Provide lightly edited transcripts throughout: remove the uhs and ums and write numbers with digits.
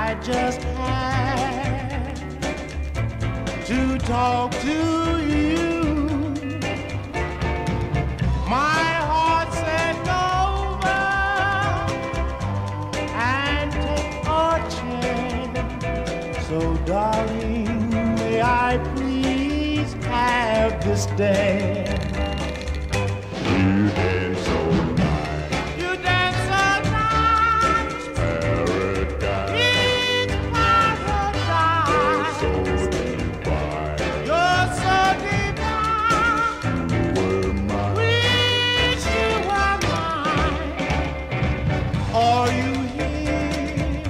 I just had to talk to you. My heart said over and take a chance. So darling, may I please have this dance? You dance so nice, You dance so nice, paradise. it's paradise. So divine, You're so divine, you were mine. wish you were mine. Are you here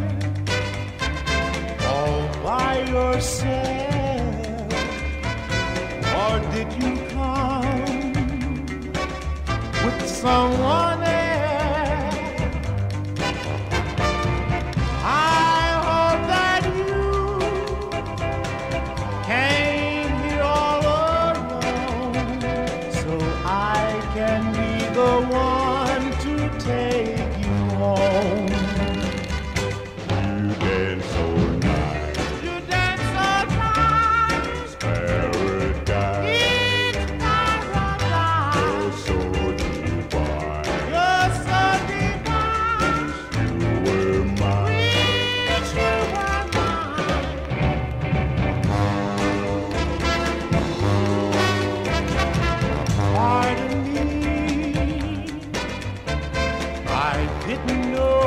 all by yourself, or did you come with someone else? I hope that you came here all alone, so I can be the one to take you home. You dance so nice, You dance so nice, paradise. it's paradise. So divine, You're so divine, you were mine. wish you were mine. Pardon me, I didn't know